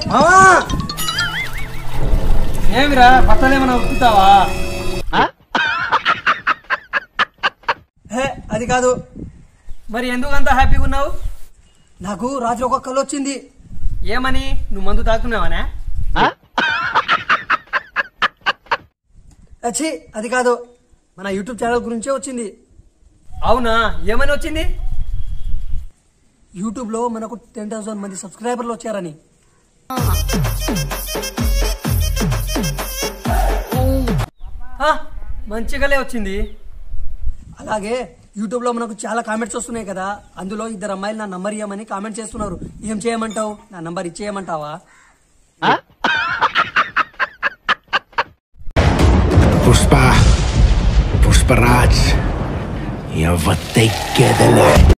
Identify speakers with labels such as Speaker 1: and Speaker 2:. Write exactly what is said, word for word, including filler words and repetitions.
Speaker 1: మావా ఏమిరా బట్టలేమన్నా ఉతుకుతావా? హే అది కాదు.
Speaker 2: మరి ఎందుకంత హ్యాపీగా ఉన్నావు?
Speaker 1: నాకు రాత్రి ఒక కళ వచ్చింది.
Speaker 2: ఏమని? నువ్వు మందు తాగుతున్నావానా?
Speaker 1: అచ్చి అది కాదు, మన యూట్యూబ్ ఛానల్ గురించే వచ్చింది.
Speaker 2: అవునా, ఏమని వచ్చింది?
Speaker 1: యూట్యూబ్ లో మనకు టెన్ థౌసండ్ మంది సబ్స్క్రైబర్లు వచ్చారని.
Speaker 2: మంచిగానే వచ్చింది.
Speaker 1: అలాగే యూట్యూబ్ లో మనకు చాలా కామెంట్స్ వస్తున్నాయి కదా, అందులో ఇద్దరు అమ్మాయిలు నా నంబర్ ఇవ్వమని కామెంట్ చేస్తున్నారు. ఏం చేయమంటావు? నా నంబర్ ఇచ్చేయమంటావా?
Speaker 3: పుష్ప పుష్పరాజ్ ఎవత్తెక్కేదలే.